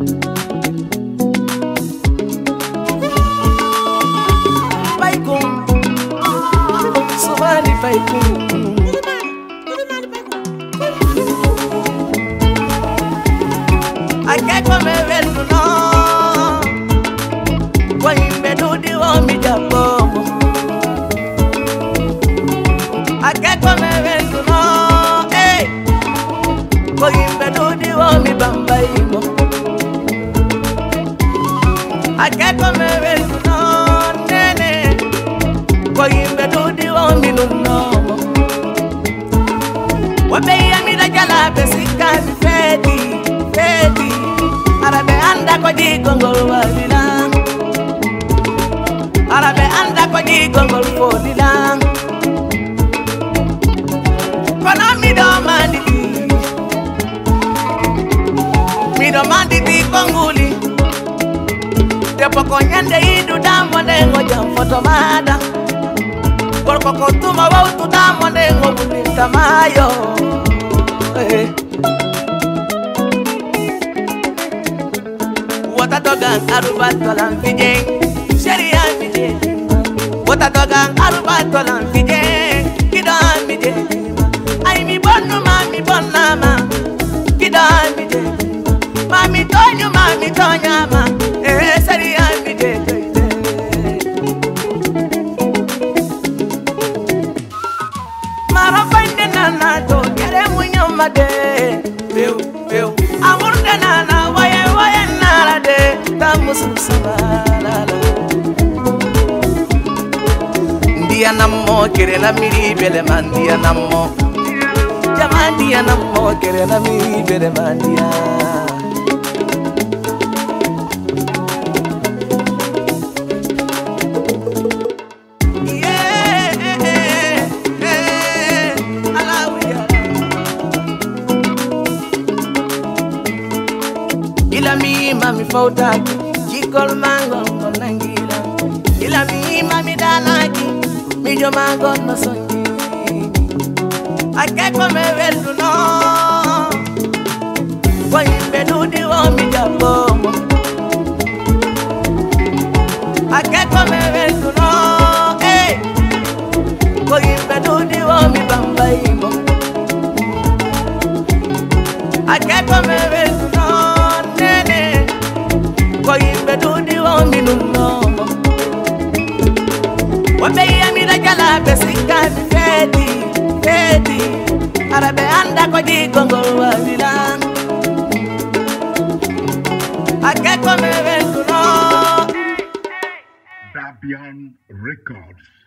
Paikum, Somali Paikum. I can't come even to know when you do the one me jump. I can't come even to know, hey, when you do the one me bambai. I can't come even to know, nene, when you do the one me no know. What be I mean like a lap, sick Freddy. Arabe anda ko di gongol walila, Arabe anda ko di gongol folila. Kono mi do mandi konguli. Depo ko nyande idu dambo nengo jam foto mada. Korko ko tuma wautu dambo nengo bulita mayo. Wata dogang arubat tolan fije, sharia fije. Wata dogang arubat tolan fije, kidan fije. Ay mi bonu mami bonama, kidan fije. Mami tonyo mami tonyama, sharia fije. Mara fande nana to kere munyama de, beu. Amor de nana waye nara de. Dia nammo kere na miri bele mandia nammo jamandia nammo kere na miri bele mandia ila mi mami fautaki Kol mango nangila, ila mi mami dalaki, mi yo mango no songi. Ake come velu no, kwa imbe dudi wa mi jabomo. Ake come velu no, eh, kwa imbe dudi wa mi bambaimo. Ake come velu no, nene. Kwa imbe dudi wa minu nomo Wabe ya mira jala besika Fedi Arabe anda kwa jikongol wa vila Ake kwa mewe kuno Babian Records.